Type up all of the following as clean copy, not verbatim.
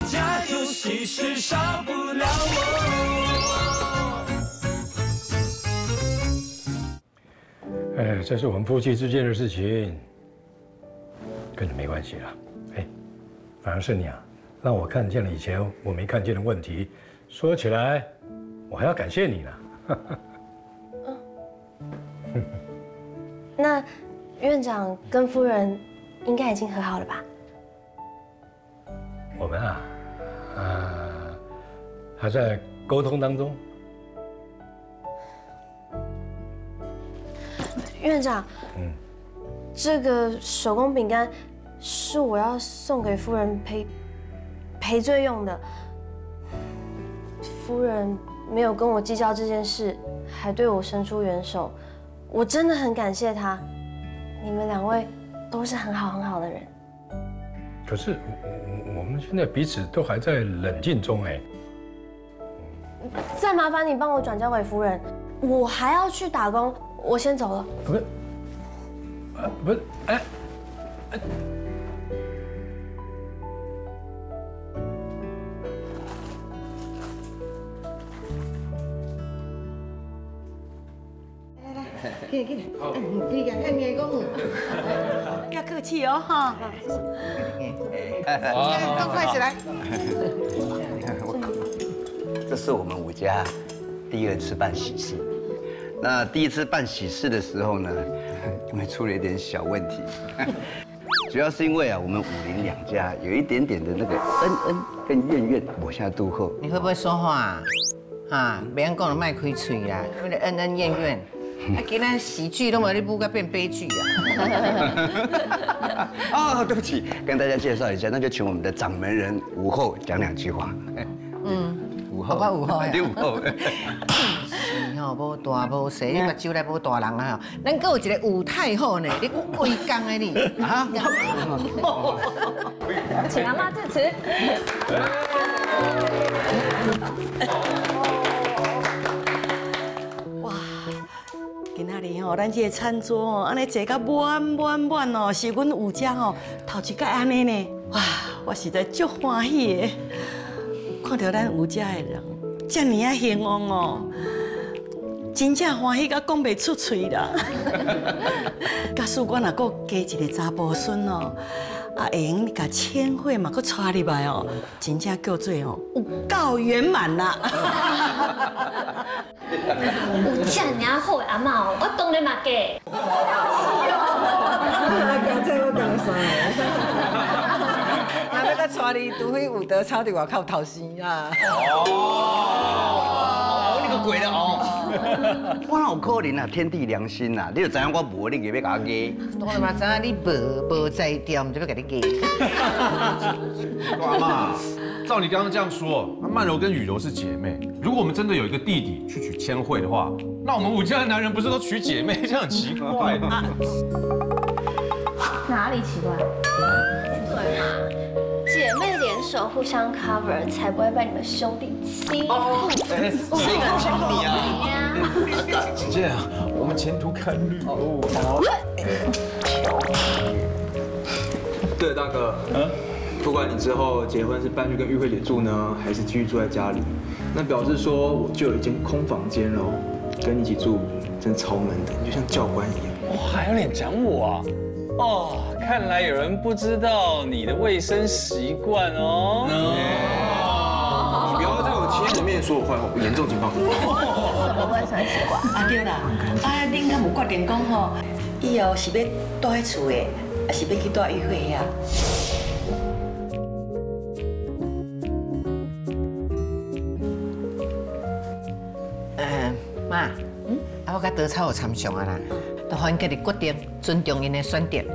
家有喜事少不了我。 哎，这是我们夫妻之间的事情，跟你没关系了。哎，反而是你啊，让我看见了以前我没看见的问题。说起来，我还要感谢你呢。 那院长跟夫人应该已经和好了吧？ 我们啊，还在沟通当中。 院长，这个手工饼干是我要送给夫人赔罪用的。夫人没有跟我计较这件事，还对我伸出援手，我真的很感谢她。你们两位都是很好的人。 可是我们现在彼此都还在冷静中哎。 再麻烦你帮我转交给夫人，我还要去打工，我先走了。 不是，哎。 来，你讲看你讲，不要客气哦哈。赶快起来。 这是我们武家第2次办喜事。那第1次办喜事的时候呢，因为出了一点小问题，主要是因为啊，我们武林2家有一点点的那个恩跟怨抹下肚后。 你会不会说话啊？别人讲了卖开嘴啦，为了恩怨。啊，今仔喜剧都把你舞到变悲剧啊！ 哦，对不起，跟大家介绍一下，那就请我们的掌门人武后讲2句话。武后， 武后， 你武后。 是吼，无大无小，你目睭来无大人啊！咱阁有一个武太后呢，你贵刚的你啊！ 请阿妈致辞。 今仔日吼，咱这个餐桌哦，安尼坐甲满哦，是阮武家吼头一届安尼呢，哇，我实在足欢喜的。看到咱武家的人遮尔啊兴旺哦，真正欢喜到讲袂出嘴啦。假使我若阁加一个查甫孙哦，啊，会用甲千惠嘛，阁带入来哦，真正叫做哦有够圆满啦。 有遮尔好的阿嬷哦，我当然嘛嫁。 刚才我跟你说，那要甲带你，除非有德抄伫外口偷生啊。 哦，你个鬼了哦！我哪有可能啊？天地良心呐！你就知影我无，你就要甲我嫁。 当然嘛，知影你无在调，就要甲你嫁。 阿妈，照你刚刚这样说，曼柔跟雨柔是姐妹。如果我们真的有一个弟弟去娶千惠的话，那我们武家的男人不是都娶姐妹？这样很奇怪。 哪里奇怪？对嘛，姐妹联手互相 cover， 才不会被你们兄弟欺负。 谁敢欺负你啊？ 姐姐啊，我们前途看绿哦。 对，大哥，不管你之后结婚是搬去跟玉慧姐住呢，还是继续住在家里，那表示说我就有一间空房间喽，跟你一起住真超闷的，你就像教官一样。 哇，还有脸讲我啊？哦，看来有人不知道你的卫生习惯哦。 你不要在我亲人面说我坏话，严重情况。 什么卫生习惯？ 啊对啦，恁敢有决定讲吼，以后是要住喺厝的，还是要去住玉慧遐？ 妈，啊，我甲德超有参详啊啦，就互因家己决定，尊重因的选择。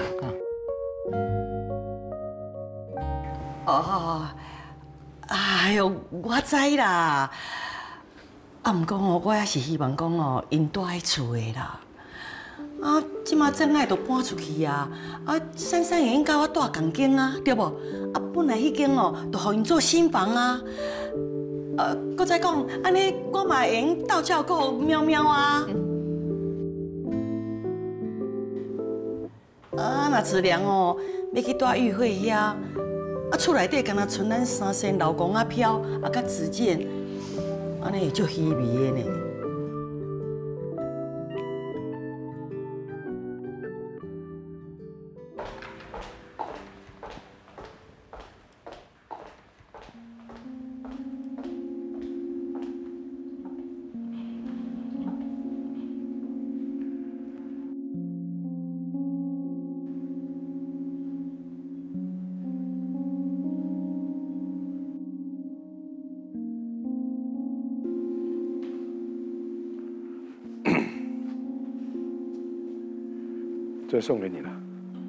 哦，哎呦，我知啦。啊，毋过哦，我也是希望讲哦，因住喺厝的啦。啊，即马真爱都搬出去啊！啊，珊珊会用甲我住共间啊，对无？啊，本来迄间哦，就互因做新房啊。搁再讲，安尼我嘛会用斗照顾喵喵啊。啊，若慈良哦，要去住玉慧遐， 啊，厝内底敢若剩咱3身老公仔飘，啊，甲子健，安尼会足稀微的呢。 这送给你了。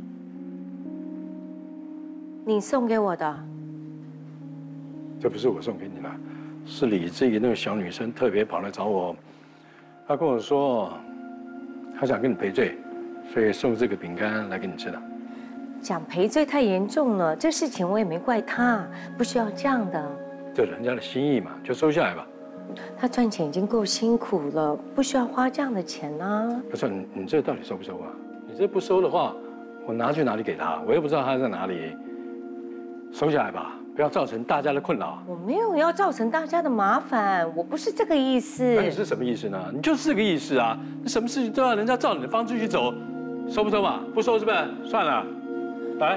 你送给我的？ 这不是我送给你的，是李志怡那个小女生特别跑来找我，她跟我说，她想跟你赔罪，所以送这个饼干来给你吃的。 讲赔罪太严重了，这事情我也没怪他，不需要这样的。 这人家的心意嘛，就收下来吧。 他赚钱已经够辛苦了，不需要花这样的钱啊。 不是你这到底收不收啊？你这不收的话，我拿去哪里给他？我又不知道他在哪里。收下来吧，不要造成大家的困扰。 我没有要造成大家的麻烦，我不是这个意思。 那你是什么意思呢？你就是这个意思啊！你什么事情都要人家照你的方式去走，收不收嘛？不收是不是？算了，来，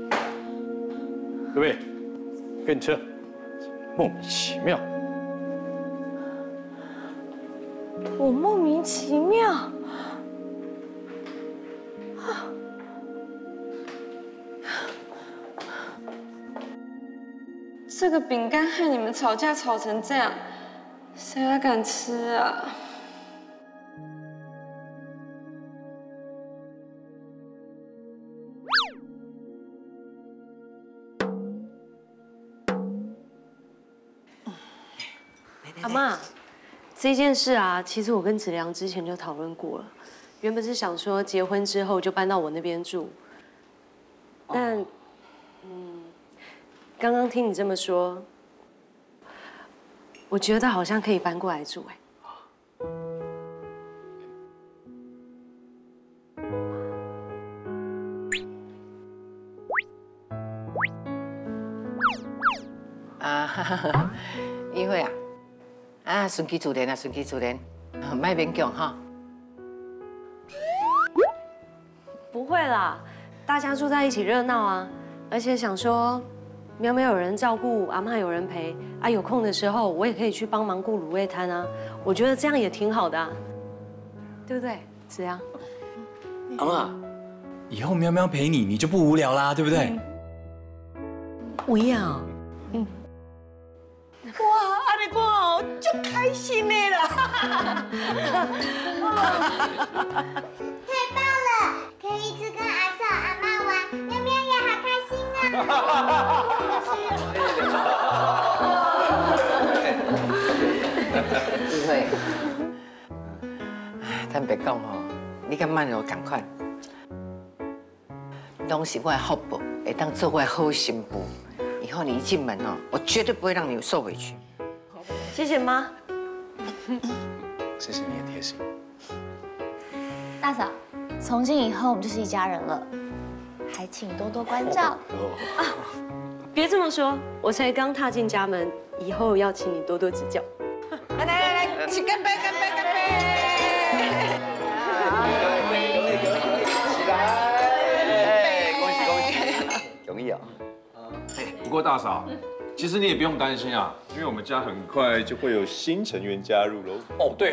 各位，给你吃，莫名其妙。 我莫名其妙。 这个饼干害你们吵架吵成这样，谁还敢吃啊？ 阿嬷，这件事啊，其实我跟子良之前就讨论过了。原本是想说结婚之后就搬到我那边住，但，刚刚听你这么说，我觉得好像可以搬过来住哎。 啊，议会啊，顺其自然啊，顺其自然，莫勉强哈。 不会啦，大家住在一起热闹啊，而且想说，喵喵有人照顾，阿嬷有人陪啊，有空的时候我也可以去帮忙顾卤味摊啊，我觉得这样也挺好的啊，对不对？子良， 阿嬷，以后喵喵陪你，你就不无聊啦，对不对？ 有影。哇，安尼我哦，足开心的啦！ 太棒了，可以一直跟阿嫂、阿妈玩，喵喵也好开心啊！ 议会，坦白讲吼，你甲曼柔同款，拢是我的福报，会当做我的好媳妇。以后你一进门哦，我绝对不会让你受委屈。 谢谢妈。 谢谢你的贴心。 大嫂，从今以后我们就是一家人了，还请多多关照。 啊，别这么说，我才刚踏进家门，以后要请你多多指教。 来，请干杯，干杯，干杯！ 起来！恭喜恭喜，容易啊！ 不过大嫂，其实你也不用担心啊，因为我们家很快就会有新成员加入喽。 哦，对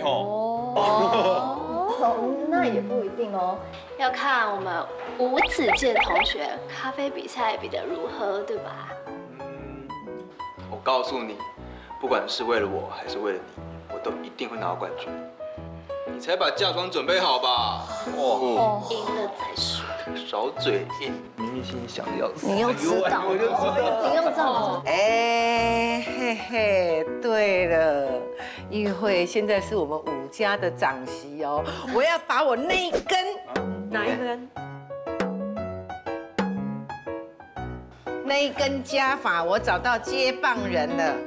哦，那也不一定哦，要看我们吴子健同学咖啡比赛比得如何，对吧？ 我告诉你，不管是为了我还是为了你，我都一定会拿到冠军。你才把嫁妆准备好吧？ 哦，赢了再说。 少嘴硬，明明心里想的要死。 你又知道，你又知道。 哎，嘿嘿，对了，议会现在是我们武家的长媳哦，我要把我那一根， 哪一根？ 那一根家法，我找到接棒人了。